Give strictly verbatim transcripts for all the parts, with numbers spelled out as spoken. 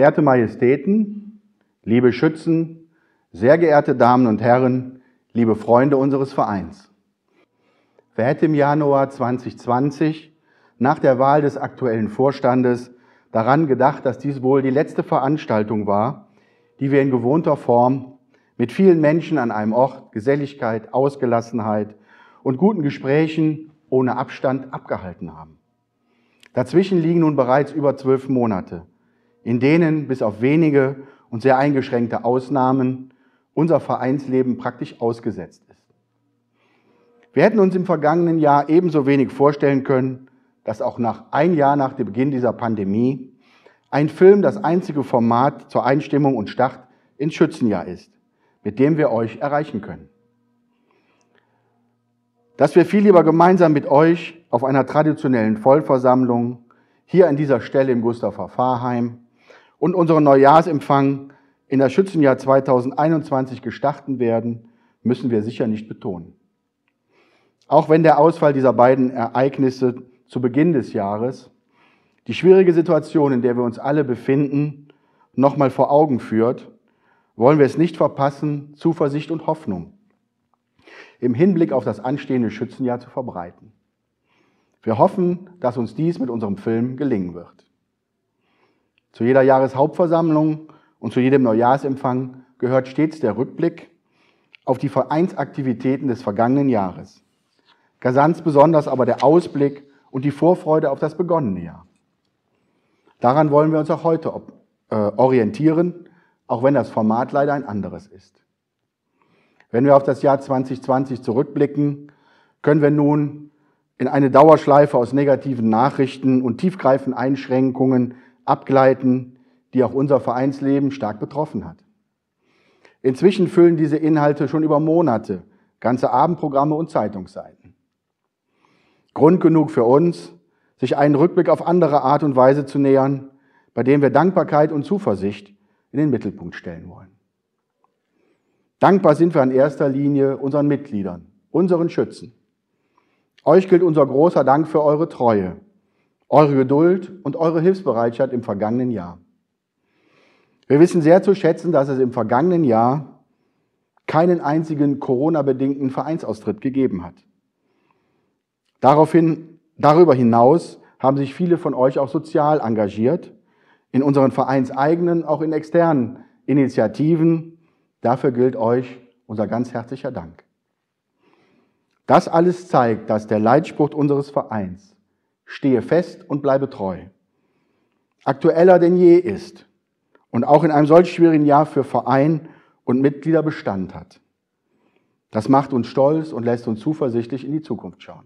Verehrte Majestäten, liebe Schützen, sehr geehrte Damen und Herren, liebe Freunde unseres Vereins. Wer hätte im Januar zweitausendzwanzig nach der Wahl des aktuellen Vorstandes daran gedacht, dass dies wohl die letzte Veranstaltung war, die wir in gewohnter Form mit vielen Menschen an einem Ort, Geselligkeit, Ausgelassenheit und guten Gesprächen ohne Abstand abgehalten haben. Dazwischen liegen nun bereits über zwölf Monate, in denen bis auf wenige und sehr eingeschränkte Ausnahmen unser Vereinsleben praktisch ausgesetzt ist. Wir hätten uns im vergangenen Jahr ebenso wenig vorstellen können, dass auch nach ein Jahr nach dem Beginn dieser Pandemie ein Film das einzige Format zur Einstimmung und Start ins Schützenjahr ist, mit dem wir euch erreichen können. Dass wir viel lieber gemeinsam mit euch auf einer traditionellen Vollversammlung hier an dieser Stelle im Gustaver Pfarrheim und unseren Neujahrsempfang in das Schützenjahr zweitausendeinundzwanzig gestarten werden, müssen wir sicher nicht betonen. Auch wenn der Ausfall dieser beiden Ereignisse zu Beginn des Jahres die schwierige Situation, in der wir uns alle befinden, nochmal vor Augen führt, wollen wir es nicht verpassen, Zuversicht und Hoffnung im Hinblick auf das anstehende Schützenjahr zu verbreiten. Wir hoffen, dass uns dies mit unserem Film gelingen wird. Zu jeder Jahreshauptversammlung und zu jedem Neujahrsempfang gehört stets der Rückblick auf die Vereinsaktivitäten des vergangenen Jahres. Ganz besonders aber der Ausblick und die Vorfreude auf das begonnene Jahr. Daran wollen wir uns auch heute äh, orientieren, auch wenn das Format leider ein anderes ist. Wenn wir auf das Jahr zweitausendzwanzig zurückblicken, können wir nun in eine Dauerschleife aus negativen Nachrichten und tiefgreifenden Einschränkungen abgleiten, die auch unser Vereinsleben stark betroffen hat. Inzwischen füllen diese Inhalte schon über Monate ganze Abendprogramme und Zeitungsseiten. Grund genug für uns, sich einen Rückblick auf andere Art und Weise zu nähern, bei dem wir Dankbarkeit und Zuversicht in den Mittelpunkt stellen wollen. Dankbar sind wir in erster Linie unseren Mitgliedern, unseren Schützen. Euch gilt unser großer Dank für eure Treue, eure Geduld und eure Hilfsbereitschaft im vergangenen Jahr. Wir wissen sehr zu schätzen, dass es im vergangenen Jahr keinen einzigen Corona-bedingten Vereinsaustritt gegeben hat. Daraufhin, darüber hinaus haben sich viele von euch auch sozial engagiert, in unseren vereinseigenen, auch in externen Initiativen. Dafür gilt euch unser ganz herzlicher Dank. Das alles zeigt, dass der Leitspruch unseres Vereins, stehe fest und bleibe treu, aktueller denn je ist und auch in einem solch schwierigen Jahr für Verein und Mitglieder Bestand hat. Das macht uns stolz und lässt uns zuversichtlich in die Zukunft schauen.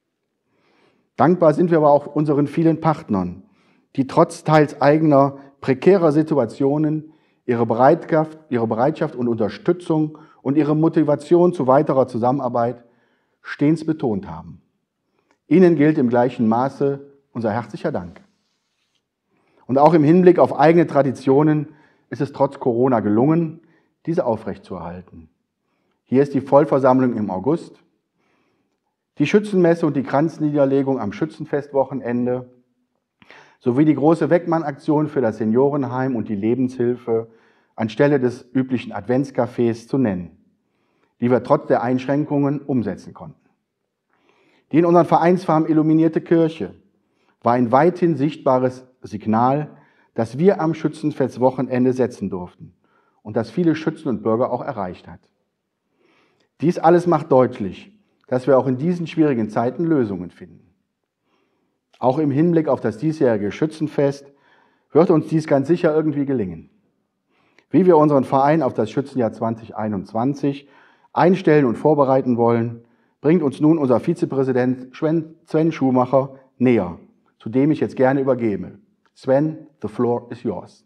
Dankbar sind wir aber auch unseren vielen Partnern, die trotz teils eigener prekärer Situationen ihre Bereitschaft, ihre Bereitschaft und Unterstützung und ihre Motivation zu weiterer Zusammenarbeit stets betont haben. Ihnen gilt im gleichen Maße unser herzlicher Dank. Und auch im Hinblick auf eigene Traditionen ist es trotz Corona gelungen, diese aufrechtzuerhalten. Hier ist die Vollversammlung im August, die Schützenmesse und die Kranzniederlegung am Schützenfestwochenende sowie die große Weckmann-Aktion für das Seniorenheim und die Lebenshilfe anstelle des üblichen Adventscafés zu nennen, die wir trotz der Einschränkungen umsetzen konnten. Die in unseren Vereinsfarben illuminierte Kirche war ein weithin sichtbares Signal, das wir am Schützenfestwochenende setzen durften und das viele Schützen und Bürger auch erreicht hat. Dies alles macht deutlich, dass wir auch in diesen schwierigen Zeiten Lösungen finden. Auch im Hinblick auf das diesjährige Schützenfest wird uns dies ganz sicher irgendwie gelingen. Wie wir unseren Verein auf das Schützenjahr zweitausendeinundzwanzig einstellen und vorbereiten wollen, bringt uns nun unser Vizepräsident Sven Schumacher näher, zu dem ich jetzt gerne übergebe. Sven, the floor is yours.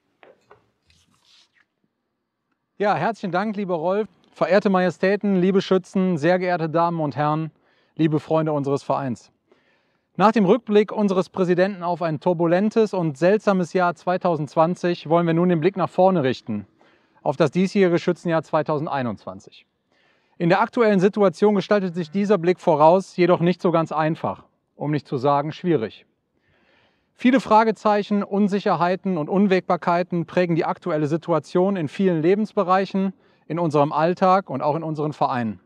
Ja, herzlichen Dank, lieber Rolf. Verehrte Majestäten, liebe Schützen, sehr geehrte Damen und Herren, liebe Freunde unseres Vereins. Nach dem Rückblick unseres Präsidenten auf ein turbulentes und seltsames Jahr zweitausendzwanzig wollen wir nun den Blick nach vorne richten, auf das diesjährige Schützenjahr zweitausendeinundzwanzig. In der aktuellen Situation gestaltet sich dieser Blick voraus jedoch nicht so ganz einfach, um nicht zu sagen schwierig. Viele Fragezeichen, Unsicherheiten und Unwägbarkeiten prägen die aktuelle Situation in vielen Lebensbereichen, in unserem Alltag und auch in unseren Vereinen.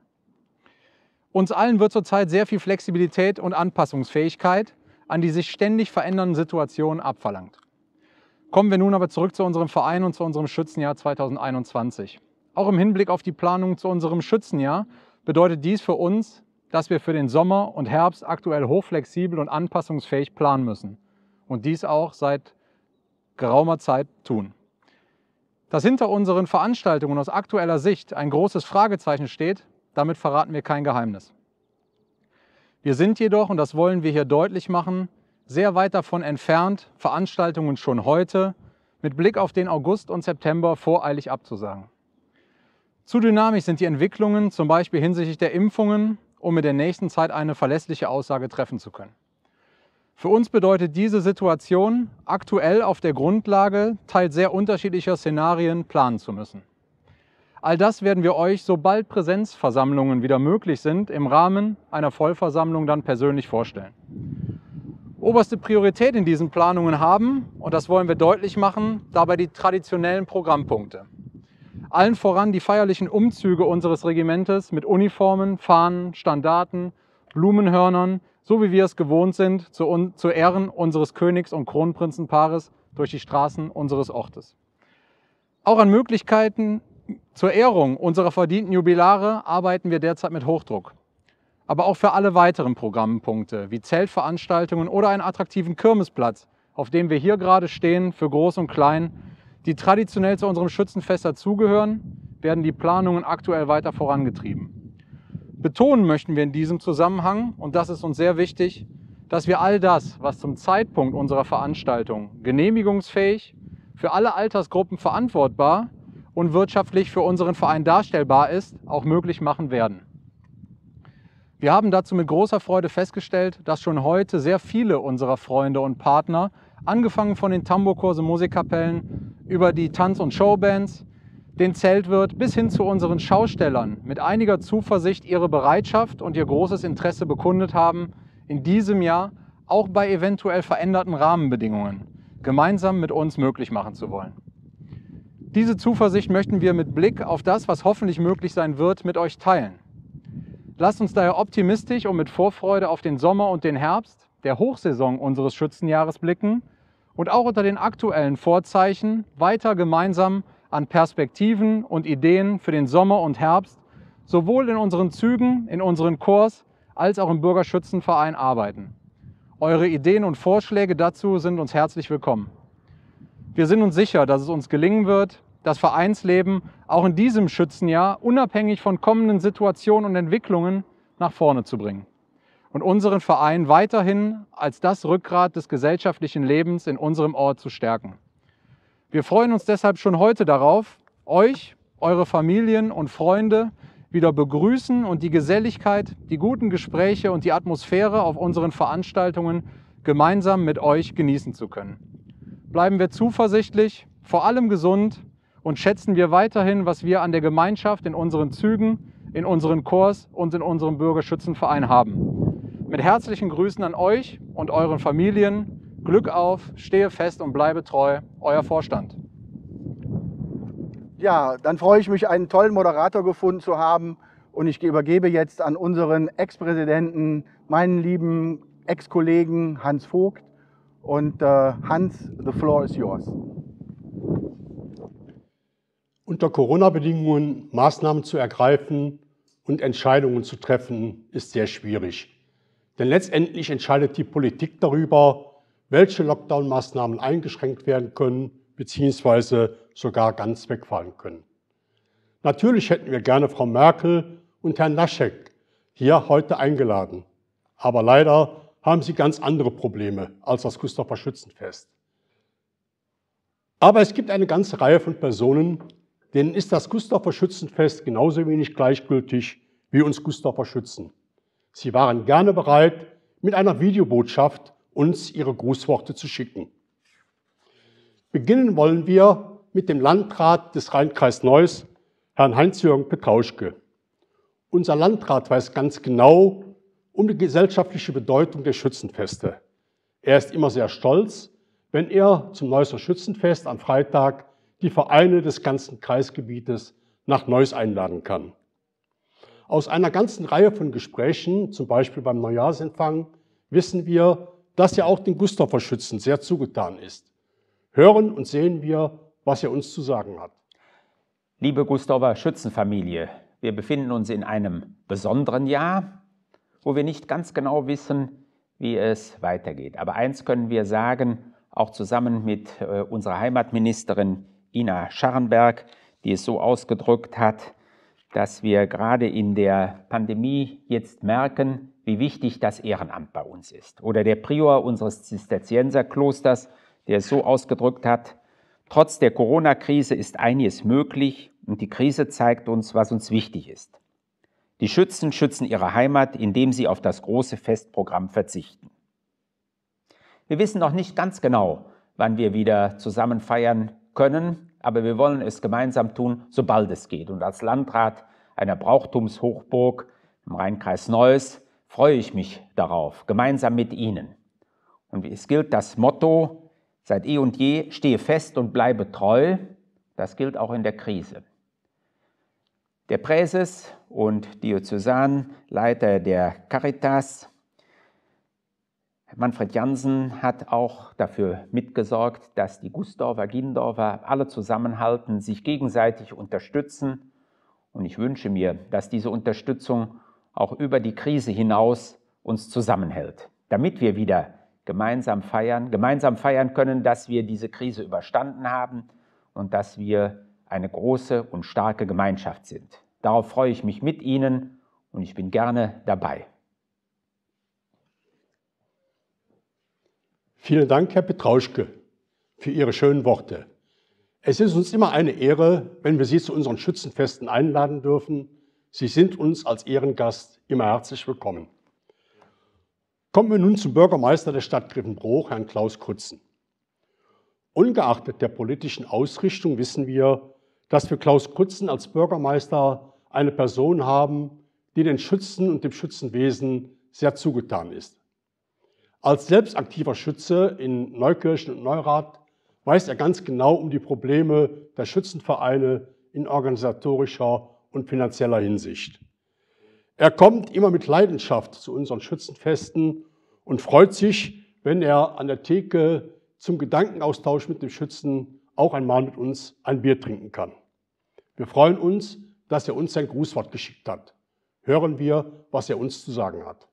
Uns allen wird zurzeit sehr viel Flexibilität und Anpassungsfähigkeit an die sich ständig verändernden Situationen abverlangt. Kommen wir nun aber zurück zu unserem Verein und zu unserem Schützenjahr zweitausendeinundzwanzig. Auch im Hinblick auf die Planung zu unserem Schützenjahr bedeutet dies für uns, dass wir für den Sommer und Herbst aktuell hochflexibel und anpassungsfähig planen müssen und dies auch seit geraumer Zeit tun. Dass hinter unseren Veranstaltungen aus aktueller Sicht ein großes Fragezeichen steht, damit verraten wir kein Geheimnis. Wir sind jedoch, und das wollen wir hier deutlich machen, sehr weit davon entfernt, Veranstaltungen schon heute mit Blick auf den August und September voreilig abzusagen. Zu dynamisch sind die Entwicklungen, zum Beispiel hinsichtlich der Impfungen, um in der nächsten Zeit eine verlässliche Aussage treffen zu können. Für uns bedeutet diese Situation, aktuell auf der Grundlage teils sehr unterschiedlicher Szenarien planen zu müssen. All das werden wir euch, sobald Präsenzversammlungen wieder möglich sind, im Rahmen einer Vollversammlung dann persönlich vorstellen. Oberste Priorität in diesen Planungen haben, und das wollen wir deutlich machen, dabei die traditionellen Programmpunkte. Allen voran die feierlichen Umzüge unseres Regimentes mit Uniformen, Fahnen, Standarten, Blumenhörnern, so wie wir es gewohnt sind, zu, zu Ehren unseres Königs- und Kronprinzenpaares durch die Straßen unseres Ortes. Auch an Möglichkeiten zur Ehrung unserer verdienten Jubilare arbeiten wir derzeit mit Hochdruck. Aber auch für alle weiteren Programmpunkte wie Zeltveranstaltungen oder einen attraktiven Kirmesplatz, auf dem wir hier gerade stehen, für Groß und Klein, die traditionell zu unserem Schützenfest dazugehören, werden die Planungen aktuell weiter vorangetrieben. Betonen möchten wir in diesem Zusammenhang, und das ist uns sehr wichtig, dass wir all das, was zum Zeitpunkt unserer Veranstaltung genehmigungsfähig, für alle Altersgruppen verantwortbar und wirtschaftlich für unseren Verein darstellbar ist, auch möglich machen werden. Wir haben dazu mit großer Freude festgestellt, dass schon heute sehr viele unserer Freunde und Partner, angefangen von den Tambourkurse, Musikkapellen, über die Tanz- und Showbands, den Zeltwirt bis hin zu unseren Schaustellern mit einiger Zuversicht ihre Bereitschaft und ihr großes Interesse bekundet haben, in diesem Jahr auch bei eventuell veränderten Rahmenbedingungen gemeinsam mit uns möglich machen zu wollen. Diese Zuversicht möchten wir mit Blick auf das, was hoffentlich möglich sein wird, mit euch teilen. Lasst uns daher optimistisch und mit Vorfreude auf den Sommer und den Herbst, der Hochsaison unseres Schützenjahres, blicken und auch unter den aktuellen Vorzeichen weiter gemeinsam an Perspektiven und Ideen für den Sommer und Herbst sowohl in unseren Zügen, in unseren Chors als auch im Bürgerschützenverein arbeiten. Eure Ideen und Vorschläge dazu sind uns herzlich willkommen. Wir sind uns sicher, dass es uns gelingen wird, das Vereinsleben auch in diesem Schützenjahr unabhängig von kommenden Situationen und Entwicklungen nach vorne zu bringen und unseren Verein weiterhin als das Rückgrat des gesellschaftlichen Lebens in unserem Ort zu stärken. Wir freuen uns deshalb schon heute darauf, euch, eure Familien und Freunde wieder begrüßen und die Geselligkeit, die guten Gespräche und die Atmosphäre auf unseren Veranstaltungen gemeinsam mit euch genießen zu können. Bleiben wir zuversichtlich, vor allem gesund und schätzen wir weiterhin, was wir an der Gemeinschaft in unseren Zügen, in unseren Chors und in unserem Bürgerschützenverein haben. Mit herzlichen Grüßen an euch und euren Familien. Glück auf, stehe fest und bleibe treu, euer Vorstand. Ja, dann freue ich mich, einen tollen Moderator gefunden zu haben und ich übergebe jetzt an unseren Ex-Präsidenten, meinen lieben Ex-Kollegen Hans Vogt. Und äh, Hans, the floor is yours. Unter Corona-Bedingungen Maßnahmen zu ergreifen und Entscheidungen zu treffen, ist sehr schwierig. Denn letztendlich entscheidet die Politik darüber, welche Lockdown-Maßnahmen eingeschränkt werden können bzw. sogar ganz wegfallen können. Natürlich hätten wir gerne Frau Merkel und Herrn Laschet hier heute eingeladen. Aber leider haben sie ganz andere Probleme als das Gustaver Schützenfest. Aber es gibt eine ganze Reihe von Personen, denen ist das Gustaver Schützenfest genauso wenig gleichgültig wie uns Gustaver Schützen. Sie waren gerne bereit, mit einer Videobotschaft uns ihre Grußworte zu schicken. Beginnen wollen wir mit dem Landrat des Rheinkreis Neuss, Herrn Heinz-Jürgen Petrauschke. Unser Landrat weiß ganz genau um die gesellschaftliche Bedeutung der Schützenfeste. Er ist immer sehr stolz, wenn er zum Neusser Schützenfest am Freitag die Vereine des ganzen Kreisgebietes nach Neuss einladen kann. Aus einer ganzen Reihe von Gesprächen, zum Beispiel beim Neujahrsempfang, wissen wir, dass er auch den Gusthofer Schützen sehr zugetan ist. Hören und sehen wir, was er uns zu sagen hat. Liebe Gusthofer Schützenfamilie, wir befinden uns in einem besonderen Jahr, wo wir nicht ganz genau wissen, wie es weitergeht. Aber eins können wir sagen, auch zusammen mit äh, unserer Heimatministerin Ina Scharrenberg, die es so ausgedrückt hat, dass wir gerade in der Pandemie jetzt merken, wie wichtig das Ehrenamt bei uns ist. Oder der Prior unseres Zisterzienserklosters, der es so ausgedrückt hat: Trotz der Corona-Krise ist einiges möglich und die Krise zeigt uns, was uns wichtig ist. Die Schützen schützen ihre Heimat, indem sie auf das große Festprogramm verzichten. Wir wissen noch nicht ganz genau, wann wir wieder zusammen feiern können, aber wir wollen es gemeinsam tun, sobald es geht. Und als Landrat einer Brauchtumshochburg im Rheinkreis Neuss freue ich mich darauf, gemeinsam mit Ihnen. Und es gilt das Motto: Seit eh und je, stehe fest und bleibe treu. Das gilt auch in der Krise. Der Präses und Diözesanleiter der Caritas, Manfred Jansen, hat auch dafür mitgesorgt, dass die Gusthofer, Ginndorfer alle zusammenhalten, sich gegenseitig unterstützen. Und ich wünsche mir, dass diese Unterstützung auch über die Krise hinaus uns zusammenhält, damit wir wieder gemeinsam feiern, gemeinsam feiern können, dass wir diese Krise überstanden haben und dass wir eine große und starke Gemeinschaft sind. Darauf freue ich mich mit Ihnen und ich bin gerne dabei. Vielen Dank, Herr Petrauschke, für Ihre schönen Worte. Es ist uns immer eine Ehre, wenn wir Sie zu unseren Schützenfesten einladen dürfen. Sie sind uns als Ehrengast immer herzlich willkommen. Kommen wir nun zum Bürgermeister der Stadt Grevenbroich, Herrn Klaus Krutzen. Ungeachtet der politischen Ausrichtung wissen wir, dass wir Klaus Krutzen als Bürgermeister eine Person haben, die den Schützen und dem Schützenwesen sehr zugetan ist. Als selbstaktiver Schütze in Neukirchen und Neurath weiß er ganz genau um die Probleme der Schützenvereine in organisatorischer und finanzieller Hinsicht. Er kommt immer mit Leidenschaft zu unseren Schützenfesten und freut sich, wenn er an der Theke zum Gedankenaustausch mit dem Schützen auch einmal mit uns ein Bier trinken kann. Wir freuen uns, dass er uns sein Grußwort geschickt hat. Hören wir, was er uns zu sagen hat.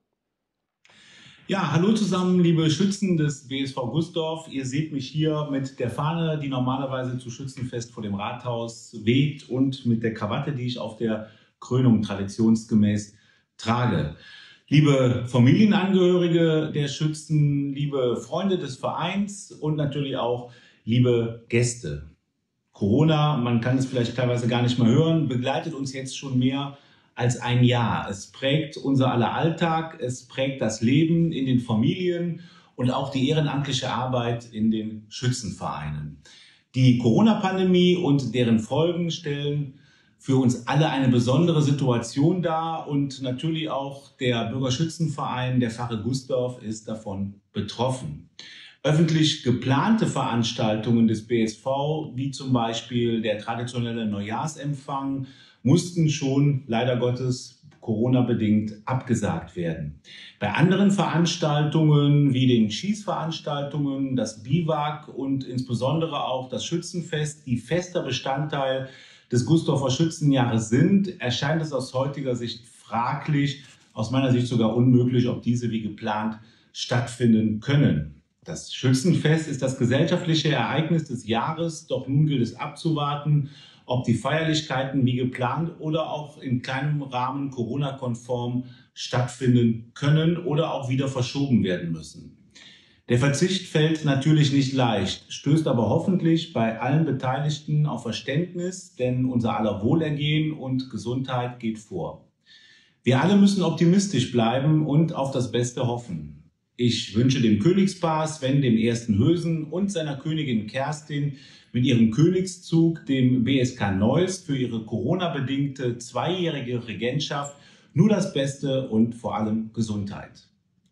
Ja, hallo zusammen, liebe Schützen des B S V Gusthof. Ihr seht mich hier mit der Fahne, die normalerweise zu Schützenfest vor dem Rathaus weht, und mit der Krawatte, die ich auf der Krönung traditionsgemäß trage. Liebe Familienangehörige der Schützen, liebe Freunde des Vereins und natürlich auch liebe Gäste. Corona, man kann es vielleicht teilweise gar nicht mehr hören, begleitet uns jetzt schon mehr als ein Jahr. Es prägt unser aller Alltag, es prägt das Leben in den Familien und auch die ehrenamtliche Arbeit in den Schützenvereinen. Die Corona-Pandemie und deren Folgen stellen für uns alle eine besondere Situation dar und natürlich auch der Bürgerschützenverein der Pfarre Gusthof ist davon betroffen. Öffentlich geplante Veranstaltungen des B S V, wie zum Beispiel der traditionelle Neujahrsempfang, mussten schon leider Gottes Corona-bedingt abgesagt werden. Bei anderen Veranstaltungen wie den Schießveranstaltungen, das Biwak und insbesondere auch das Schützenfest, die fester Bestandteil des Gusthofer Schützenjahres sind, erscheint es aus heutiger Sicht fraglich, aus meiner Sicht sogar unmöglich, ob diese wie geplant stattfinden können. Das Schützenfest ist das gesellschaftliche Ereignis des Jahres, doch nun gilt es abzuwarten, ob die Feierlichkeiten wie geplant oder auch in kleinem Rahmen Corona-konform stattfinden können oder auch wieder verschoben werden müssen. Der Verzicht fällt natürlich nicht leicht, stößt aber hoffentlich bei allen Beteiligten auf Verständnis, denn unser aller Wohlergehen und Gesundheit geht vor. Wir alle müssen optimistisch bleiben und auf das Beste hoffen. Ich wünsche dem Königspaar Sven dem Ersten Hösen und seiner Königin Kerstin mit ihrem Königszug, dem B S K Neuss, für ihre Corona-bedingte zweijährige Regentschaft nur das Beste und vor allem Gesundheit.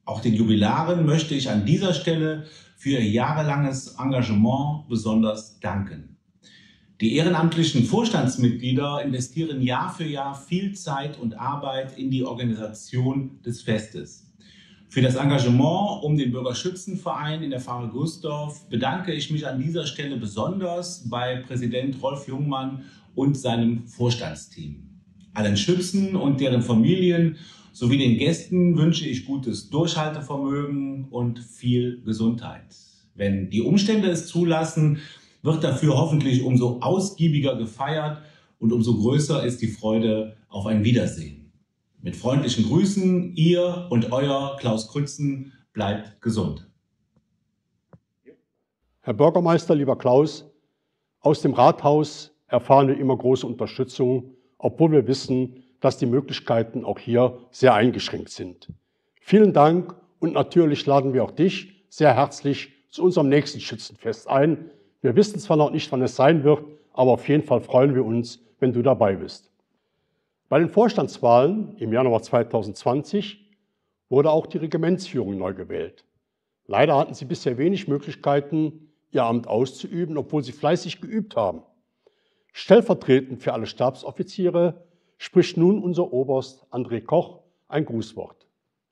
Auch den Jubilaren möchte ich an dieser Stelle für ihr jahrelanges Engagement besonders danken. Die ehrenamtlichen Vorstandsmitglieder investieren Jahr für Jahr viel Zeit und Arbeit in die Organisation des Festes. Für das Engagement um den Bürgerschützenverein in der Pfarre Gustorf bedanke ich mich an dieser Stelle besonders bei Präsident Rolf Jungmann und seinem Vorstandsteam. Allen Schützen und deren Familien sowie den Gästen wünsche ich gutes Durchhaltevermögen und viel Gesundheit. Wenn die Umstände es zulassen, wird dafür hoffentlich umso ausgiebiger gefeiert und umso größer ist die Freude auf ein Wiedersehen. Mit freundlichen Grüßen, ihr und euer Klaus Krützen, bleibt gesund. Herr Bürgermeister, lieber Klaus, aus dem Rathaus erfahren wir immer große Unterstützung, obwohl wir wissen, dass die Möglichkeiten auch hier sehr eingeschränkt sind. Vielen Dank und natürlich laden wir auch dich sehr herzlich zu unserem nächsten Schützenfest ein. Wir wissen zwar noch nicht, wann es sein wird, aber auf jeden Fall freuen wir uns, wenn du dabei bist. Bei den Vorstandswahlen im Januar zweitausendzwanzig wurde auch die Regimentsführung neu gewählt. Leider hatten sie bisher wenig Möglichkeiten, ihr Amt auszuüben, obwohl sie fleißig geübt haben. Stellvertretend für alle Stabsoffiziere spricht nun unser Oberst André Koch ein Grußwort.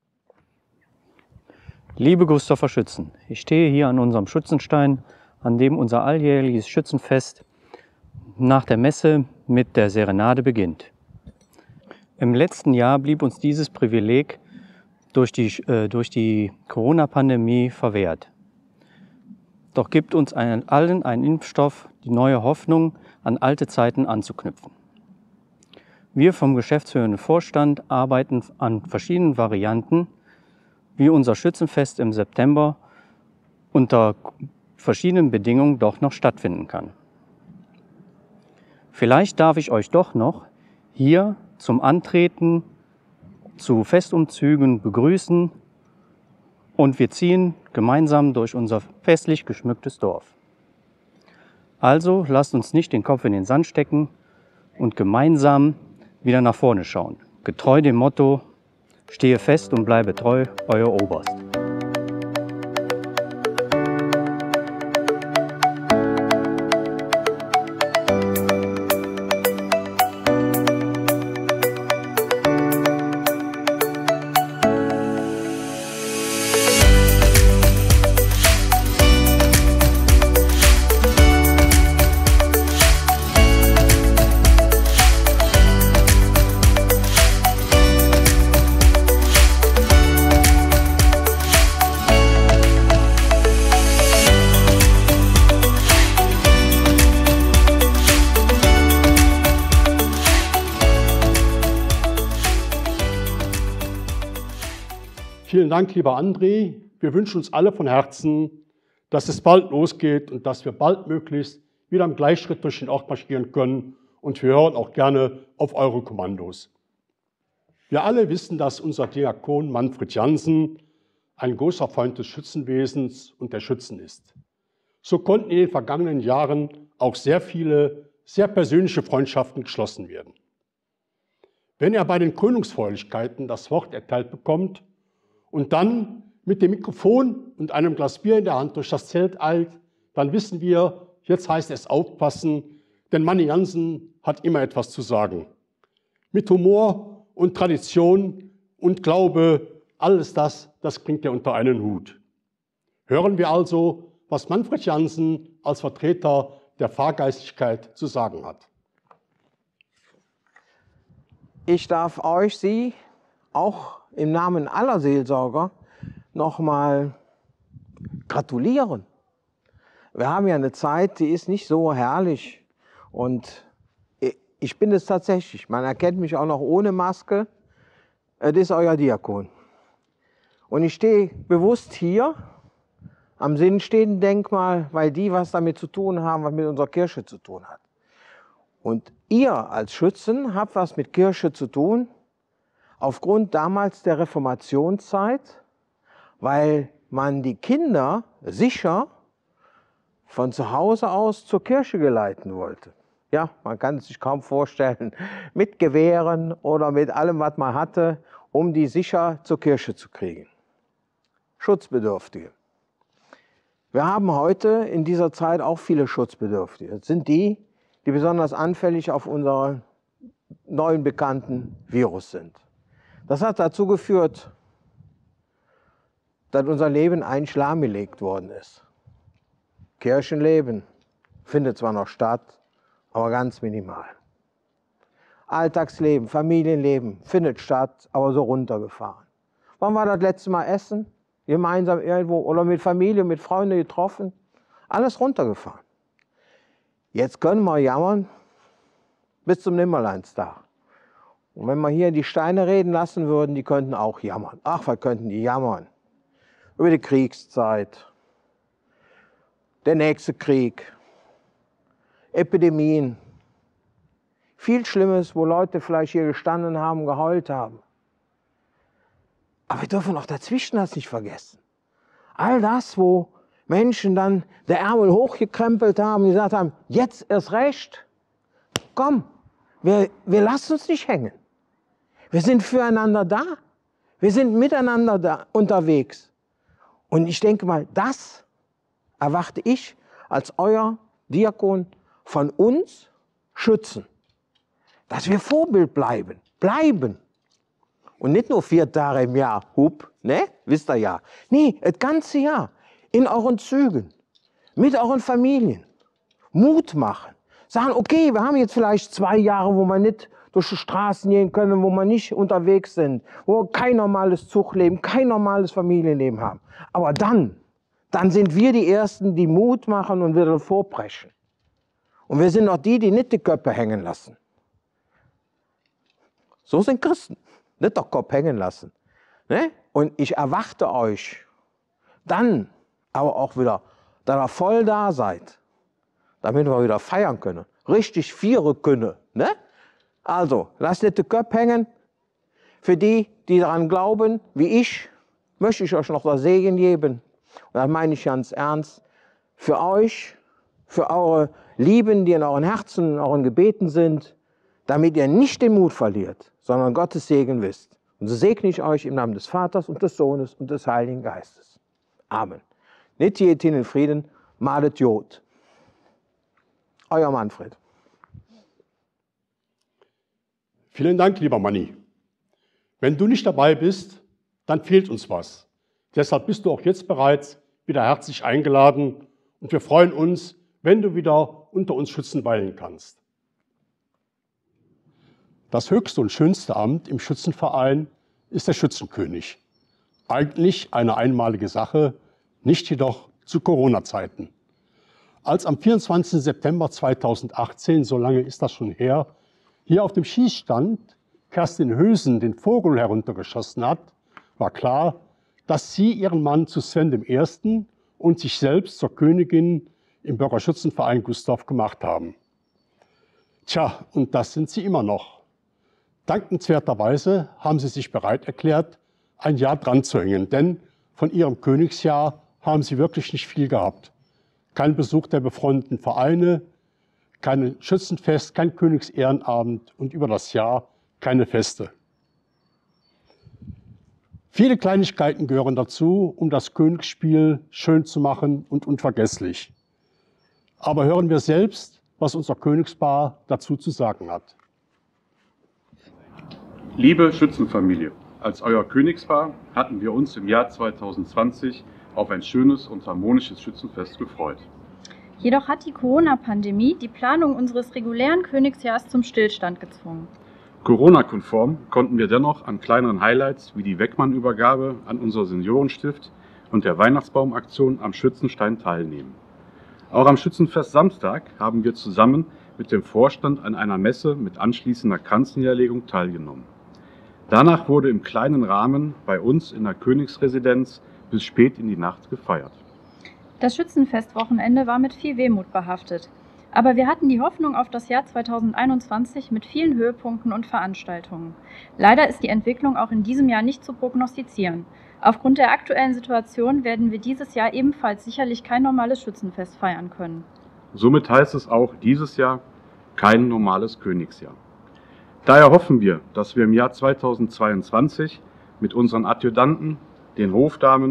Liebe Gustorfer Schützen, ich stehe hier an unserem Schützenstein, an dem unser alljährliches Schützenfest nach der Messe mit der Serenade beginnt. Im letzten Jahr blieb uns dieses Privileg durch die, äh, durch die Corona-Pandemie verwehrt. Doch gibt uns einen, allen einen Impfstoff, die neue Hoffnung, an alte Zeiten anzuknüpfen. Wir vom geschäftsführenden Vorstand arbeiten an verschiedenen Varianten, wie unser Schützenfest im September unter verschiedenen Bedingungen doch noch stattfinden kann. Vielleicht darf ich euch doch noch hier zum Antreten zu Festumzügen begrüßen und wir ziehen gemeinsam durch unser festlich geschmücktes Dorf. Also lasst uns nicht den Kopf in den Sand stecken und gemeinsam wieder nach vorne schauen. Getreu dem Motto, stehe fest und bleibe treu, euer Oberst. Vielen Dank, lieber André. Wir wünschen uns alle von Herzen, dass es bald losgeht und dass wir baldmöglichst wieder im Gleichschritt durch den Ort marschieren können. Und wir hören auch gerne auf eure Kommandos. Wir alle wissen, dass unser Diakon Manfred Jansen ein großer Freund des Schützenwesens und der Schützen ist. So konnten in den vergangenen Jahren auch sehr viele, sehr persönliche Freundschaften geschlossen werden. Wenn er bei den Krönungsfeierlichkeiten das Wort erteilt bekommt und dann mit dem Mikrofon und einem Glas Bier in der Hand durch das Zelt eilt, dann wissen wir, jetzt heißt es aufpassen, denn Manni Jansen hat immer etwas zu sagen. Mit Humor und Tradition und Glaube, alles das, das bringt er unter einen Hut. Hören wir also, was Manfred Jansen als Vertreter der Pfarrgeistlichkeit zu sagen hat. Ich darf euch, Sie, auch im Namen aller Seelsorger nochmal gratulieren. Wir haben ja eine Zeit, die ist nicht so herrlich und ich bin es tatsächlich. Man erkennt mich auch noch ohne Maske. Das ist euer Diakon. Und ich stehe bewusst hier am Sinnstehendenkmal, weil die was damit zu tun haben, was mit unserer Kirche zu tun hat. Und ihr als Schützen habt was mit Kirche zu tun, aufgrund damals der Reformationszeit, weil man die Kinder sicher von zu Hause aus zur Kirche geleiten wollte. Ja, man kann es sich kaum vorstellen, mit Gewehren oder mit allem, was man hatte, um die sicher zur Kirche zu kriegen. Schutzbedürftige. Wir haben heute in dieser Zeit auch viele Schutzbedürftige. Das sind die, die besonders anfällig auf unseren neuen bekannten Virus sind. Das hat dazu geführt, dass unser Leben eigentlich lahmgelegt worden ist. Kirchenleben findet zwar noch statt, aber ganz minimal. Alltagsleben, Familienleben findet statt, aber so runtergefahren. Wann war das letzte Mal Essen? Gemeinsam irgendwo oder mit Familie, mit Freunden getroffen? Alles runtergefahren. Jetzt können wir jammern bis zum Nimmerleinstag. Und wenn wir hier die Steine reden lassen würden, die könnten auch jammern. Ach, was könnten die jammern? Über die Kriegszeit, der nächste Krieg, Epidemien. Viel Schlimmes, wo Leute vielleicht hier gestanden haben, geheult haben. Aber wir dürfen auch dazwischen das nicht vergessen. All das, wo Menschen dann der Ärmel hochgekrempelt haben und gesagt haben, jetzt erst recht, komm, wir, wir lassen uns nicht hängen. Wir sind füreinander da. Wir sind miteinander da, unterwegs. Und ich denke mal, das erwarte ich als euer Diakon von uns schützen. Dass wir Vorbild bleiben. Bleiben. Und nicht nur vier Tage im Jahr, hup, ne? Wisst ihr ja. Nee, das ganze Jahr. In euren Zügen. Mit euren Familien. Mut machen. Sagen, okay, wir haben jetzt vielleicht zwei Jahre, wo wir nicht durch die Straßen gehen können, wo wir nicht unterwegs sind, wo wir kein normales Zuchtleben, kein normales Familienleben haben. Aber dann, dann sind wir die Ersten, die Mut machen und wieder vorbrechen. Und wir sind auch die, die nicht die Köpfe hängen lassen. So sind Christen. Nicht der Kopf hängen lassen. Ne? Und ich erwarte euch dann aber auch wieder, dass ihr voll da seid, damit wir wieder feiern können. Richtig feiern können. Ne? Also, lasst nicht den Kopf hängen. Für die, die daran glauben, wie ich, möchte ich euch noch der Segen geben. Und das meine ich ganz ernst. Für euch, für eure Lieben, die in euren Herzen, in euren Gebeten sind, damit ihr nicht den Mut verliert, sondern Gottes Segen wisst. Und so segne ich euch im Namen des Vaters und des Sohnes und des Heiligen Geistes. Amen. Nittiet in Frieden, malet Jod. Euer Manfred. Vielen Dank, lieber Manni. Wenn du nicht dabei bist, dann fehlt uns was. Deshalb bist du auch jetzt bereits wieder herzlich eingeladen und wir freuen uns, wenn du wieder unter uns Schützen weilen kannst. Das höchste und schönste Amt im Schützenverein ist der Schützenkönig. Eigentlich eine einmalige Sache, nicht jedoch zu Corona-Zeiten. Als am vierundzwanzigsten September zweitausendachtzehn, so lange ist das schon her, hier auf dem Schießstand Kerstin Hösen den Vogel heruntergeschossen hat, war klar, dass sie ihren Mann zu Sven dem Ersten und sich selbst zur Königin im Bürgerschützenverein Gustorf gemacht haben. Tja, und das sind sie immer noch. Dankenswerterweise haben sie sich bereit erklärt, ein Jahr dran zu hängen, denn von ihrem Königsjahr haben sie wirklich nicht viel gehabt. Kein Besuch der befreundeten Vereine, kein Schützenfest, kein Königsehrenabend und über das Jahr keine Feste. Viele Kleinigkeiten gehören dazu, um das Königsspiel schön zu machen und unvergesslich. Aber hören wir selbst, was unser Königspaar dazu zu sagen hat. Liebe Schützenfamilie, als euer Königspaar hatten wir uns im Jahr zweitausendzwanzig auf ein schönes und harmonisches Schützenfest gefreut. Jedoch hat die Corona-Pandemie die Planung unseres regulären Königsjahrs zum Stillstand gezwungen. Corona-konform konnten wir dennoch an kleineren Highlights wie die Weckmann-Übergabe an unser Seniorenstift und der Weihnachtsbaumaktion am Schützenstein teilnehmen. Auch am Schützenfest Samstag haben wir zusammen mit dem Vorstand an einer Messe mit anschließender Kranzniederlegung teilgenommen. Danach wurde im kleinen Rahmen bei uns in der Königsresidenz bis spät in die Nacht gefeiert. Das Schützenfestwochenende war mit viel Wehmut behaftet. Aber wir hatten die Hoffnung auf das Jahr zweitausendeinundzwanzig mit vielen Höhepunkten und Veranstaltungen. Leider ist die Entwicklung auch in diesem Jahr nicht zu prognostizieren. Aufgrund der aktuellen Situation werden wir dieses Jahr ebenfalls sicherlich kein normales Schützenfest feiern können. Somit heißt es auch dieses Jahr kein normales Königsjahr. Daher hoffen wir, dass wir im Jahr zweitausendzweiundzwanzig mit unseren Adjutanten, den Hofdamen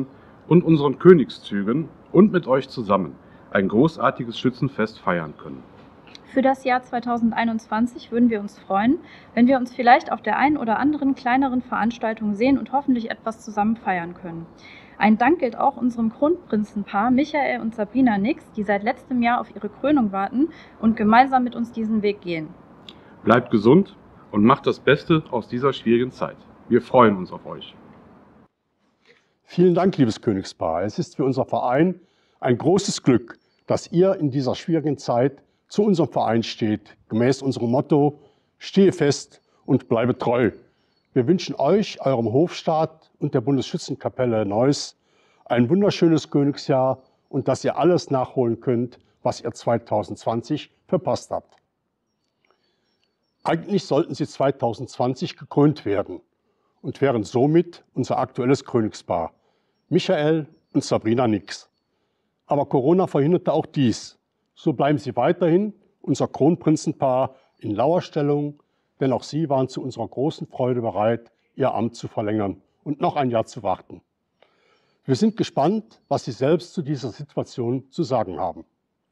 und unseren Königszügen und mit euch zusammen ein großartiges Schützenfest feiern können. Für das Jahr zweitausendeinundzwanzig würden wir uns freuen, wenn wir uns vielleicht auf der einen oder anderen kleineren Veranstaltung sehen und hoffentlich etwas zusammen feiern können. Ein Dank gilt auch unserem Kronprinzenpaar Michael und Sabrina Nix, die seit letztem Jahr auf ihre Krönung warten und gemeinsam mit uns diesen Weg gehen. Bleibt gesund und macht das Beste aus dieser schwierigen Zeit. Wir freuen uns auf euch. Vielen Dank, liebes Königspaar. Es ist für unser Verein ein großes Glück, dass ihr in dieser schwierigen Zeit zu unserem Verein steht, gemäß unserem Motto: Stehe fest und bleibe treu. Wir wünschen euch, eurem Hofstaat und der Bundesschützenkapelle Neuss ein wunderschönes Königsjahr und dass ihr alles nachholen könnt, was ihr zweitausendzwanzig verpasst habt. Eigentlich sollten sie zweitausendzwanzig gekrönt werden und wären somit unser aktuelles Königspaar, Michael und Sabrina Nix. Aber Corona verhinderte auch dies. So bleiben sie weiterhin unser Kronprinzenpaar in Lauerstellung, denn auch sie waren zu unserer großen Freude bereit, ihr Amt zu verlängern und noch ein Jahr zu warten. Wir sind gespannt, was sie selbst zu dieser Situation zu sagen haben.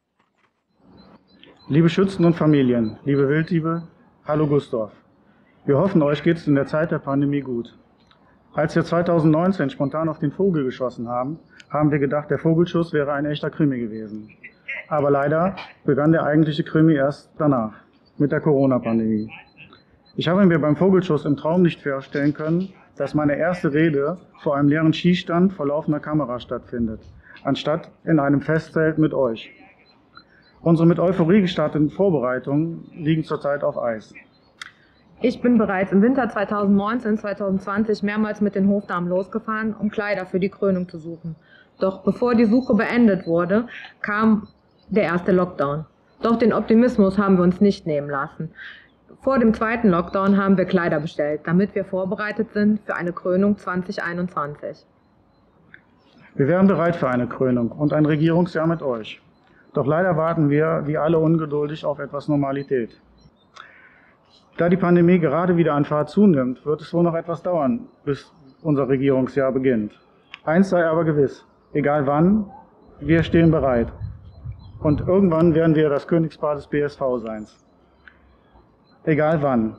Liebe Schützen und Familien, liebe Wilddiebe, hallo Gustorf. Wir hoffen, euch geht es in der Zeit der Pandemie gut. Als wir zweitausendneunzehn spontan auf den Vogel geschossen haben, haben wir gedacht, der Vogelschuss wäre ein echter Krimi gewesen. Aber leider begann der eigentliche Krimi erst danach, mit der Corona-Pandemie. Ich habe mir beim Vogelschuss im Traum nicht vorstellen können, dass meine erste Rede vor einem leeren Schießstand vor laufender Kamera stattfindet, anstatt in einem Festzelt mit euch. Unsere mit Euphorie gestarteten Vorbereitungen liegen zurzeit auf Eis. Ich bin bereits im Winter zweitausendneunzehn zweitausendzwanzig mehrmals mit den Hofdamen losgefahren, um Kleider für die Krönung zu suchen. Doch bevor die Suche beendet wurde, kam der erste Lockdown. Doch den Optimismus haben wir uns nicht nehmen lassen. Vor dem zweiten Lockdown haben wir Kleider bestellt, damit wir vorbereitet sind für eine Krönung zweitausendeinundzwanzig. Wir wären bereit für eine Krönung und ein Regierungsjahr mit euch. Doch leider warten wir, wie alle, ungeduldig auf etwas Normalität. Da die Pandemie gerade wieder an Fahrt zunimmt, wird es wohl noch etwas dauern, bis unser Regierungsjahr beginnt. Eins sei aber gewiss, egal wann, wir stehen bereit. Und irgendwann werden wir das Königspaar des B S V-Seins. Egal wann.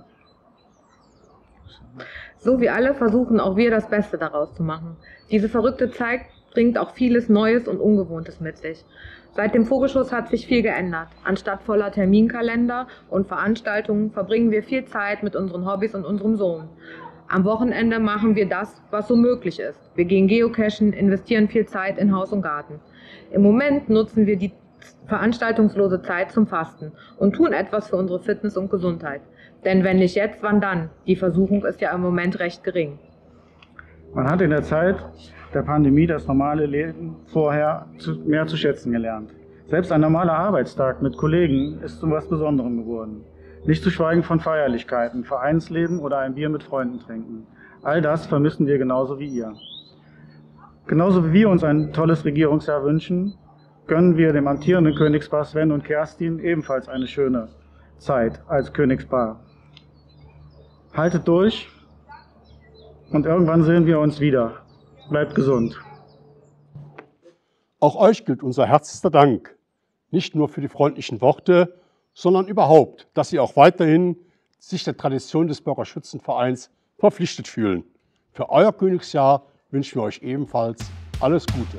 So wie alle versuchen auch wir das Beste daraus zu machen. Diese verrückte Zeit bringt auch vieles Neues und Ungewohntes mit sich. Seit dem Vogelschuss hat sich viel geändert. Anstatt voller Terminkalender und Veranstaltungen verbringen wir viel Zeit mit unseren Hobbys und unserem Sohn. Am Wochenende machen wir das, was so möglich ist. Wir gehen geocachen, investieren viel Zeit in Haus und Garten. Im Moment nutzen wir die veranstaltungslose Zeit zum Fasten und tun etwas für unsere Fitness und Gesundheit. Denn wenn nicht jetzt, wann dann? Die Versuchung ist ja im Moment recht gering. Man hat in der Zeit der Pandemie das normale Leben vorher mehr zu schätzen gelernt. Selbst ein normaler Arbeitstag mit Kollegen ist zu etwas Besonderem geworden. Nicht zu schweigen von Feierlichkeiten, Vereinsleben oder ein Bier mit Freunden trinken. All das vermissen wir genauso wie ihr. Genauso wie wir uns ein tolles Regierungsjahr wünschen, gönnen wir dem amtierenden Königspaar Sven und Kerstin ebenfalls eine schöne Zeit als Königspaar. Haltet durch und irgendwann sehen wir uns wieder. Bleibt gesund. Auch euch gilt unser herzlichster Dank. Nicht nur für die freundlichen Worte, sondern überhaupt, dass ihr auch weiterhin sich der Tradition des Bürgerschützenvereins verpflichtet fühlen. Für euer Königsjahr wünschen wir euch ebenfalls alles Gute.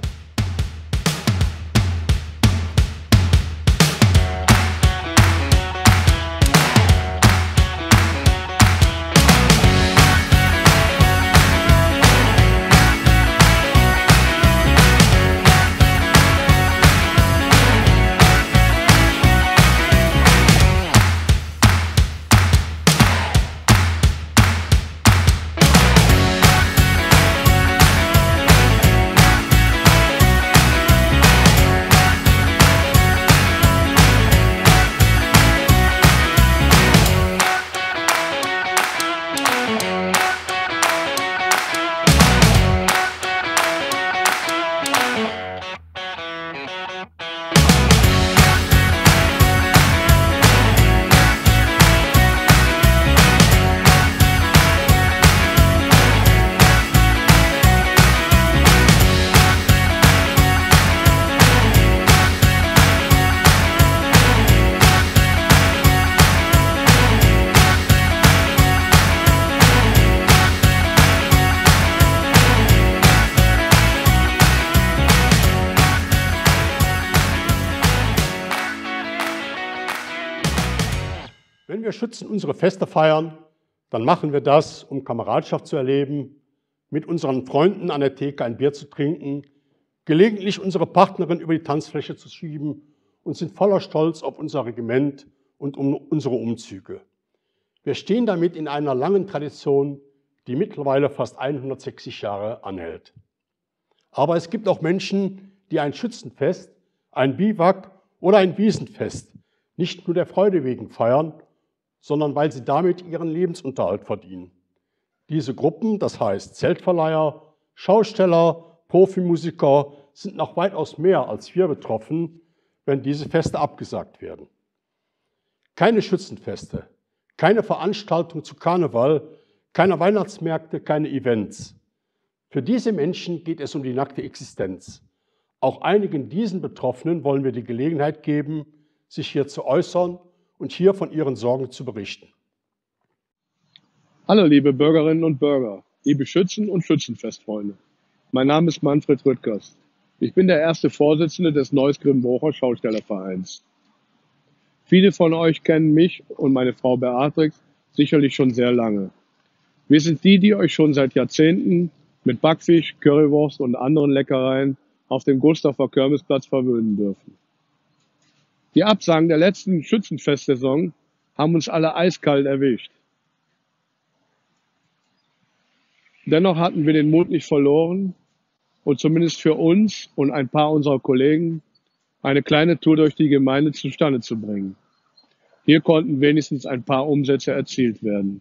Wenn wir Schützen unsere Feste feiern, dann machen wir das, um Kameradschaft zu erleben, mit unseren Freunden an der Theke ein Bier zu trinken, gelegentlich unsere Partnerin über die Tanzfläche zu schieben und sind voller Stolz auf unser Regiment und um unsere Umzüge. Wir stehen damit in einer langen Tradition, die mittlerweile fast hundertsechzig Jahre anhält. Aber es gibt auch Menschen, die ein Schützenfest, ein Biwak oder ein Wiesenfest nicht nur der Freude wegen feiern, sondern weil sie damit ihren Lebensunterhalt verdienen. Diese Gruppen, das heißt Zeltverleiher, Schausteller, Profimusiker, sind noch weitaus mehr als wir betroffen, wenn diese Feste abgesagt werden. Keine Schützenfeste, keine Veranstaltung zu Karneval, keine Weihnachtsmärkte, keine Events. Für diese Menschen geht es um die nackte Existenz. Auch einigen diesen Betroffenen wollen wir die Gelegenheit geben, sich hier zu äußern und hier von ihren Sorgen zu berichten. Hallo liebe Bürgerinnen und Bürger, liebe Schützen und Schützenfestfreunde. Mein Name ist Manfred Rüttgers. Ich bin der erste Vorsitzende des Neuss Grimbrocher Schaustellervereins. Viele von euch kennen mich und meine Frau Beatrix sicherlich schon sehr lange. Wir sind die, die euch schon seit Jahrzehnten mit Backfisch, Currywurst und anderen Leckereien auf dem Gustaver Kirmesplatz verwöhnen dürfen. Die Absagen der letzten Schützenfestsaison haben uns alle eiskalt erwischt. Dennoch hatten wir den Mut nicht verloren und zumindest für uns und ein paar unserer Kollegen eine kleine Tour durch die Gemeinde zustande zu bringen. Hier konnten wenigstens ein paar Umsätze erzielt werden.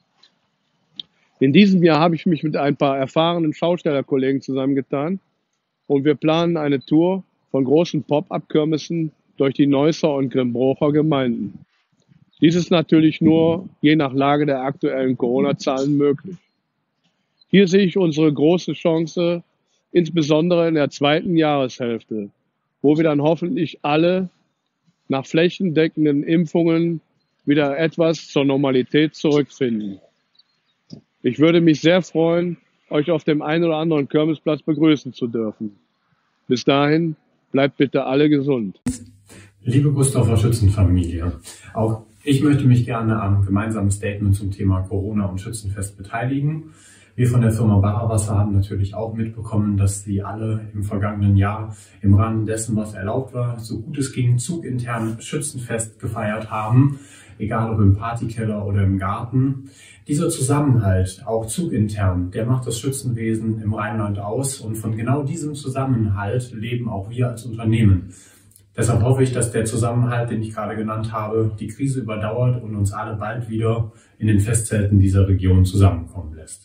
In diesem Jahr habe ich mich mit ein paar erfahrenen Schaustellerkollegen zusammengetan und wir planen eine Tour von großen Pop-up-Kirmessen durch die Neusser und Grimbrocher Gemeinden. Dies ist natürlich nur je nach Lage der aktuellen Corona-Zahlen möglich. Hier sehe ich unsere große Chance, insbesondere in der zweiten Jahreshälfte, wo wir dann hoffentlich alle nach flächendeckenden Impfungen wieder etwas zur Normalität zurückfinden. Ich würde mich sehr freuen, euch auf dem einen oder anderen Kirmesplatz begrüßen zu dürfen. Bis dahin, bleibt bitte alle gesund. Liebe Gustaver Schützenfamilie, auch ich möchte mich gerne am gemeinsamen Statement zum Thema Corona und Schützenfest beteiligen. Wir von der Firma Bacherwasser haben natürlich auch mitbekommen, dass Sie alle im vergangenen Jahr im Rahmen dessen, was erlaubt war, so gut es ging, zugintern Schützenfest gefeiert haben, egal ob im Partykeller oder im Garten. Dieser Zusammenhalt, auch zugintern, der macht das Schützenwesen im Rheinland aus und von genau diesem Zusammenhalt leben auch wir als Unternehmen. Deshalb hoffe ich, dass der Zusammenhalt, den ich gerade genannt habe, die Krise überdauert und uns alle bald wieder in den Festzelten dieser Region zusammenkommen lässt.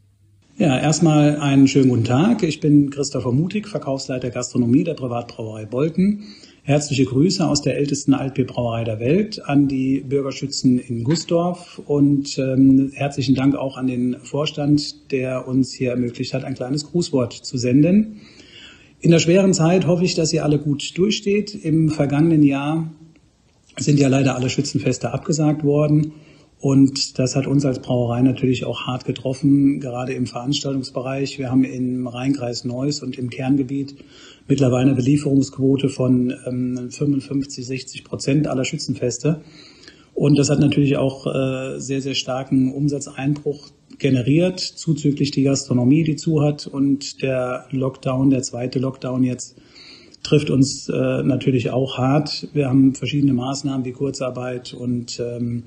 Ja, erstmal einen schönen guten Tag. Ich bin Christopher Mutig, Verkaufsleiter Gastronomie der Privatbrauerei Bolten. Herzliche Grüße aus der ältesten Altbierbrauerei der Welt an die Bürgerschützen in Gusdorf und ähm, herzlichen Dank auch an den Vorstand, der uns hier ermöglicht hat, ein kleines Grußwort zu senden. In der schweren Zeit hoffe ich, dass ihr alle gut durchsteht. Im vergangenen Jahr sind ja leider alle Schützenfeste abgesagt worden. Und das hat uns als Brauerei natürlich auch hart getroffen, gerade im Veranstaltungsbereich. Wir haben im Rheinkreis Neuss und im Kerngebiet mittlerweile eine Belieferungsquote von ähm, fünfundfünfzig, sechzig Prozent aller Schützenfeste. Und das hat natürlich auch äh, sehr, sehr starken Umsatzeinbruch generiert, zuzüglich die Gastronomie, die zu hat. Und der Lockdown, der zweite Lockdown jetzt, trifft uns äh, natürlich auch hart. Wir haben verschiedene Maßnahmen wie Kurzarbeit und ähm,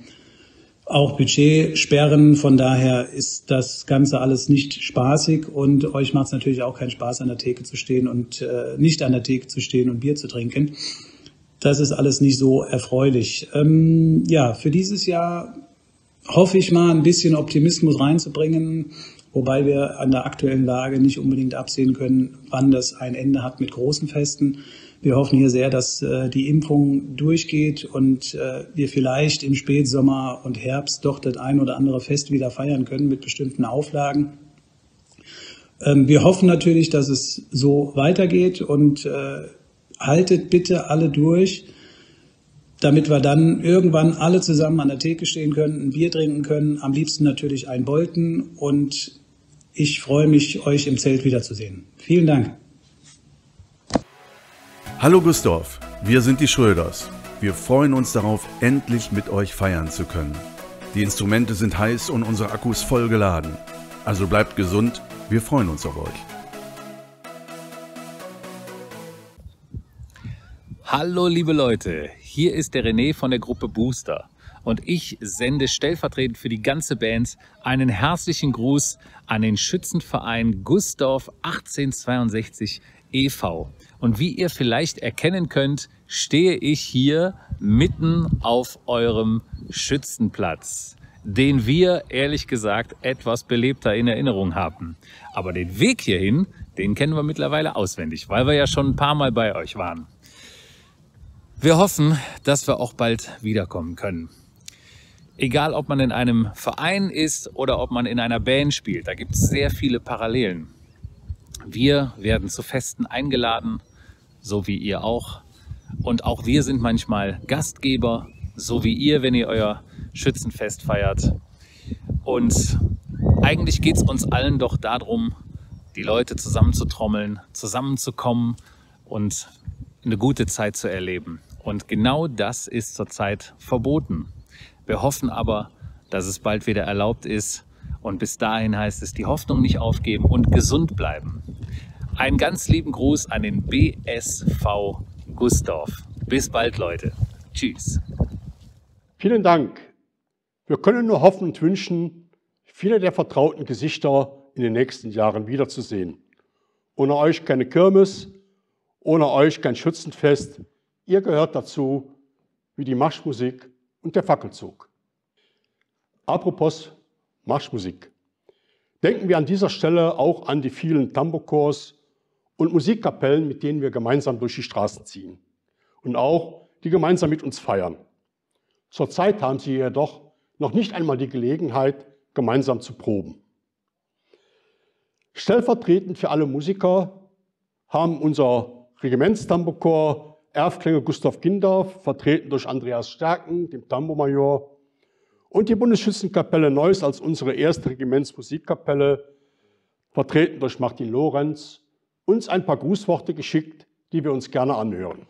auch Budgetsperren. Von daher ist das Ganze alles nicht spaßig und euch macht es natürlich auch keinen Spaß, an der Theke zu stehen und äh, nicht an der Theke zu stehen und Bier zu trinken. Das ist alles nicht so erfreulich. Ähm, ja, für dieses Jahr hoffe ich mal, ein bisschen Optimismus reinzubringen, wobei wir an der aktuellen Lage nicht unbedingt absehen können, wann das ein Ende hat mit großen Festen. Wir hoffen hier sehr, dass äh, die Impfung durchgeht und äh, wir vielleicht im Spätsommer und Herbst doch das ein oder andere Fest wieder feiern können mit bestimmten Auflagen. Ähm, wir hoffen natürlich, dass es so weitergeht und äh, haltet bitte alle durch, damit wir dann irgendwann alle zusammen an der Theke stehen können, ein Bier trinken können, am liebsten natürlich ein Bolten und ich freue mich, euch im Zelt wiederzusehen. Vielen Dank. Hallo Gusdorf, wir sind die Schröders. Wir freuen uns darauf, endlich mit euch feiern zu können. Die Instrumente sind heiß und unsere Akkus voll geladen. Also bleibt gesund, wir freuen uns auf euch. Hallo liebe Leute, hier ist der René von der Gruppe Booster und ich sende stellvertretend für die ganze Band einen herzlichen Gruß an den Schützenverein Gustorf achtzehnhundertzweiundsechzig e V Und wie ihr vielleicht erkennen könnt, stehe ich hier mitten auf eurem Schützenplatz, den wir ehrlich gesagt etwas belebter in Erinnerung haben. Aber den Weg hierhin, den kennen wir mittlerweile auswendig, weil wir ja schon ein paar Mal bei euch waren. Wir hoffen, dass wir auch bald wiederkommen können. Egal, ob man in einem Verein ist oder ob man in einer Band spielt, da gibt es sehr viele Parallelen. Wir werden zu Festen eingeladen, so wie ihr auch. Und auch wir sind manchmal Gastgeber, so wie ihr, wenn ihr euer Schützenfest feiert. Und eigentlich geht es uns allen doch darum, die Leute zusammenzutrommeln, zusammenzukommen und eine gute Zeit zu erleben. Und genau das ist zurzeit verboten. Wir hoffen aber, dass es bald wieder erlaubt ist. Und bis dahin heißt es, die Hoffnung nicht aufgeben und gesund bleiben. Einen ganz lieben Gruß an den B S V Gustorf. Bis bald, Leute. Tschüss. Vielen Dank. Wir können nur hoffen und wünschen, viele der vertrauten Gesichter in den nächsten Jahren wiederzusehen. Ohne euch keine Kirmes, ohne euch kein Schützenfest. Ihr gehört dazu, wie die Marschmusik und der Fackelzug. Apropos Marschmusik. Denken wir an dieser Stelle auch an die vielen Tambourchors und Musikkapellen, mit denen wir gemeinsam durch die Straßen ziehen. Und auch, die gemeinsam mit uns feiern. Zurzeit haben sie jedoch noch nicht einmal die Gelegenheit, gemeinsam zu proben. Stellvertretend für alle Musiker haben unser Regimentstambourchor Erfklänge Gustav Gindorf, vertreten durch Andreas Stärken, dem Tambourmajor, und die Bundesschützenkapelle Neuss als unsere erste Regimentsmusikkapelle, vertreten durch Martin Lorenz, uns ein paar Grußworte geschickt, die wir uns gerne anhören.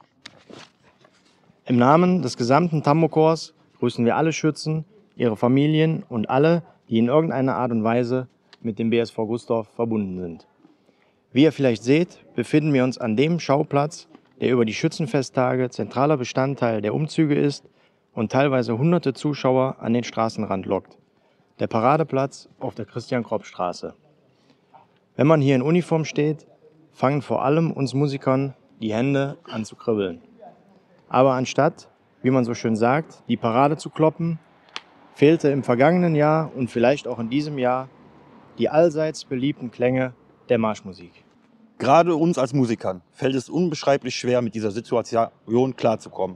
Im Namen des gesamten Tambourchors grüßen wir alle Schützen, ihre Familien und alle, die in irgendeiner Art und Weise mit dem B S V Gustorf verbunden sind. Wie ihr vielleicht seht, befinden wir uns an dem Schauplatz, der über die Schützenfesttage zentraler Bestandteil der Umzüge ist und teilweise hunderte Zuschauer an den Straßenrand lockt. Der Paradeplatz auf der Christian-Kropp-Straße. Wenn man hier in Uniform steht, fangen vor allem uns Musikern die Hände an zu kribbeln. Aber anstatt, wie man so schön sagt, die Parade zu kloppen, fehlte im vergangenen Jahr und vielleicht auch in diesem Jahr die allseits beliebten Klänge der Marschmusik. Gerade uns als Musikern fällt es unbeschreiblich schwer, mit dieser Situation klarzukommen.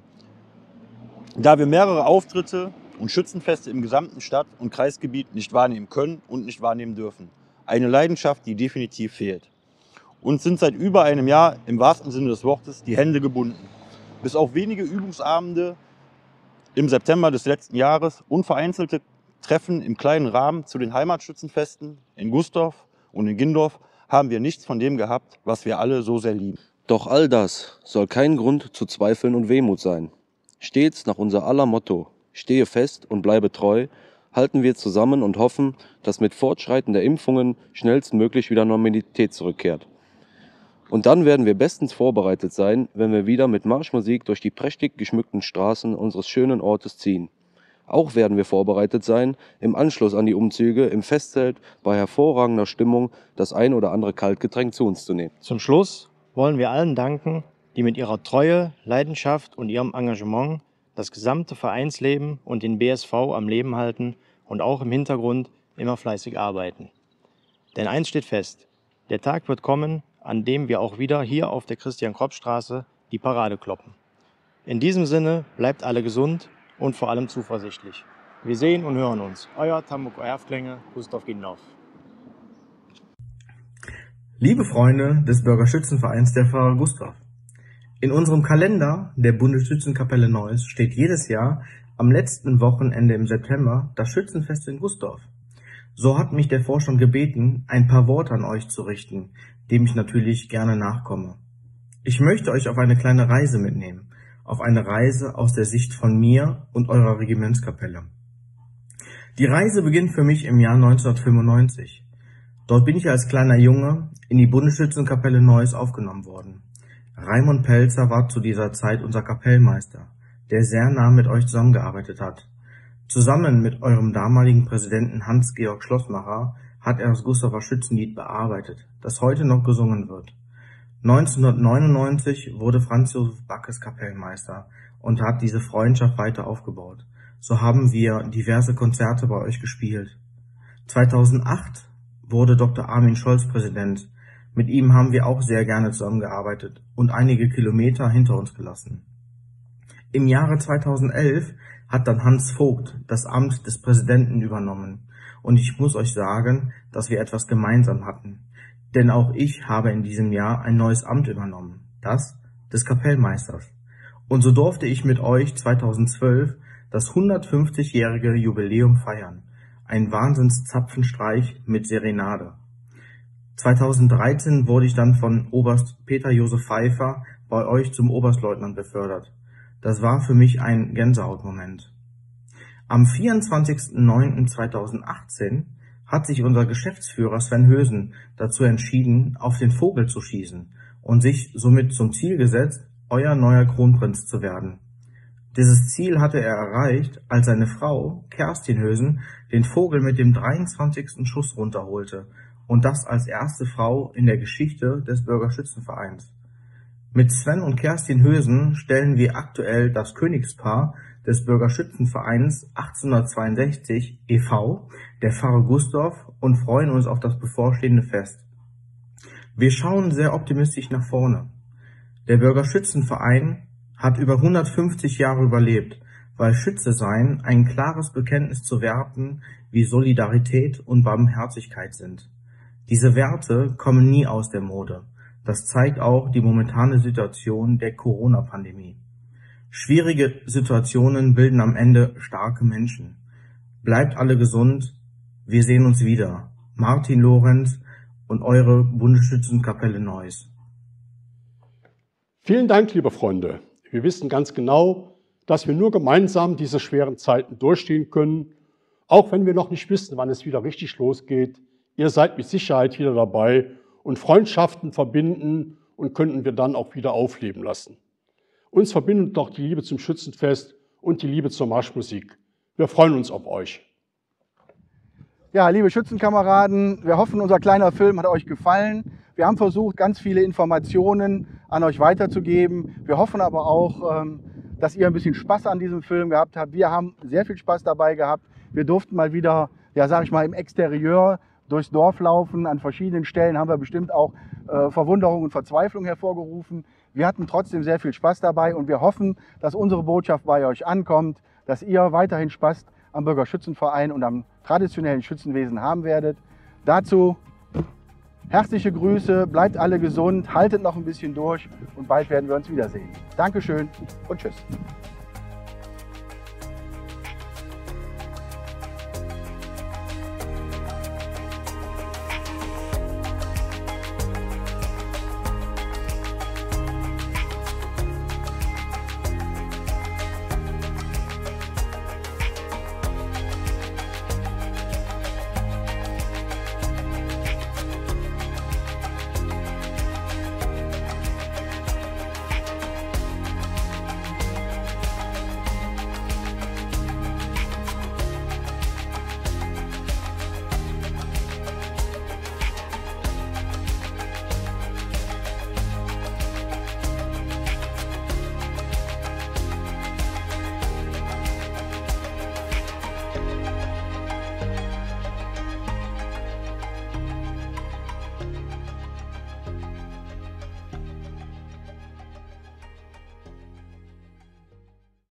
Da wir mehrere Auftritte und Schützenfeste im gesamten Stadt- und Kreisgebiet nicht wahrnehmen können und nicht wahrnehmen dürfen. Eine Leidenschaft, die definitiv fehlt. Uns sind seit über einem Jahr im wahrsten Sinne des Wortes die Hände gebunden. Bis auf wenige Übungsabende im September des letzten Jahres und vereinzelte Treffen im kleinen Rahmen zu den Heimatschützenfesten in Gustorf und in Gindorf haben wir nichts von dem gehabt, was wir alle so sehr lieben. Doch all das soll kein Grund zu Zweifeln und Wehmut sein. Stets nach unser aller Motto, stehe fest und bleibe treu, halten wir zusammen und hoffen, dass mit Fortschreiten der Impfungen schnellstmöglich wieder Normalität zurückkehrt. Und dann werden wir bestens vorbereitet sein, wenn wir wieder mit Marschmusik durch die prächtig geschmückten Straßen unseres schönen Ortes ziehen. Auch werden wir vorbereitet sein, im Anschluss an die Umzüge im Festzelt bei hervorragender Stimmung das ein oder andere Kaltgetränk zu uns zu nehmen. Zum Schluss wollen wir allen danken, die mit ihrer Treue, Leidenschaft und ihrem Engagement das gesamte Vereinsleben und den B S V am Leben halten und auch im Hintergrund immer fleißig arbeiten. Denn eins steht fest, der Tag wird kommen, an dem wir auch wieder hier auf der Christian-Kropp-Straße die Parade kloppen. In diesem Sinne bleibt alle gesund und vor allem zuversichtlich. Wir sehen und hören uns. Euer Tambourchor Erfklänge, Gustav Gindorf. Liebe Freunde des Bürgerschützenvereins der Pfarrer Gustorf, in unserem Kalender der Bundesschützenkapelle Neuss steht jedes Jahr am letzten Wochenende im September das Schützenfest in Gustorf. So hat mich der Vorstand gebeten, ein paar Worte an euch zu richten, dem ich natürlich gerne nachkomme. Ich möchte euch auf eine kleine Reise mitnehmen, auf eine Reise aus der Sicht von mir und eurer Regimentskapelle. Die Reise beginnt für mich im Jahr neunzehnhundertfünfundneunzig. Dort bin ich als kleiner Junge in die Bundesschützenkapelle Neuss aufgenommen worden. Raimund Pelzer war zu dieser Zeit unser Kapellmeister, der sehr nah mit euch zusammengearbeitet hat. Zusammen mit eurem damaligen Präsidenten Hans-Georg Schlossmacher hat er das Gustaver Schützenlied bearbeitet, das heute noch gesungen wird. neunzehnhundertneunundneunzig wurde Franz Josef Backes Kapellmeister und hat diese Freundschaft weiter aufgebaut. So haben wir diverse Konzerte bei euch gespielt. zweitausendacht wurde Doktor Armin Scholz Präsident. Mit ihm haben wir auch sehr gerne zusammengearbeitet und einige Kilometer hinter uns gelassen. Im Jahre zweitausendelf hat dann Hans Vogt das Amt des Präsidenten übernommen. Und ich muss euch sagen, dass wir etwas gemeinsam hatten. Denn auch ich habe in diesem Jahr ein neues Amt übernommen, das des Kapellmeisters. Und so durfte ich mit euch zweitausendzwölf das hundertfünfzigjährige Jubiläum feiern. Ein Wahnsinnszapfenstreich mit Serenade. zweitausenddreizehn wurde ich dann von Oberst Peter Josef Pfeiffer bei euch zum Oberstleutnant befördert. Das war für mich ein Gänsehautmoment. Am vierundzwanzigsten neunten zweitausendachtzehn hat sich unser Geschäftsführer Sven Hösen dazu entschieden, auf den Vogel zu schießen und sich somit zum Ziel gesetzt, euer neuer Kronprinz zu werden. Dieses Ziel hatte er erreicht, als seine Frau, Kerstin Hösen, den Vogel mit dem dreiundzwanzigsten Schuss runterholte und das als erste Frau in der Geschichte des Bürgerschützenvereins. Mit Sven und Kerstin Hösen stellen wir aktuell das Königspaar des Bürgerschützenvereins achtzehnhundertzweiundsechzig e V, der Pfarre Gustorf, und freuen uns auf das bevorstehende Fest. Wir schauen sehr optimistisch nach vorne. Der Bürgerschützenverein hat über hundertfünfzig Jahre überlebt, weil Schütze sein ein klares Bekenntnis zu Werten wie Solidarität und Barmherzigkeit sind. Diese Werte kommen nie aus der Mode. Das zeigt auch die momentane Situation der Corona-Pandemie. Schwierige Situationen bilden am Ende starke Menschen. Bleibt alle gesund. Wir sehen uns wieder. Martin Lorenz und eure Bundesschützenkapelle Neuss. Vielen Dank, liebe Freunde. Wir wissen ganz genau, dass wir nur gemeinsam diese schweren Zeiten durchstehen können, auch wenn wir noch nicht wissen, wann es wieder richtig losgeht. Ihr seid mit Sicherheit wieder dabei und Freundschaften verbinden und könnten wir dann auch wieder aufleben lassen. Uns verbindet doch die Liebe zum Schützenfest und die Liebe zur Marschmusik. Wir freuen uns auf euch. Ja, liebe Schützenkameraden, wir hoffen, unser kleiner Film hat euch gefallen. Wir haben versucht, ganz viele Informationen an euch weiterzugeben. Wir hoffen aber auch, dass ihr ein bisschen Spaß an diesem Film gehabt habt. Wir haben sehr viel Spaß dabei gehabt. Wir durften mal wieder, ja, sag ich mal, im Exterieur durchs Dorf laufen. An verschiedenen Stellen haben wir bestimmt auch äh, Verwunderung und Verzweiflung hervorgerufen. Wir hatten trotzdem sehr viel Spaß dabei und wir hoffen, dass unsere Botschaft bei euch ankommt, dass ihr weiterhin Spaß am Bürgerschützenverein und am traditionellen Schützenwesen haben werdet. Dazu herzliche Grüße, bleibt alle gesund, haltet noch ein bisschen durch und bald werden wir uns wiedersehen. Dankeschön und tschüss.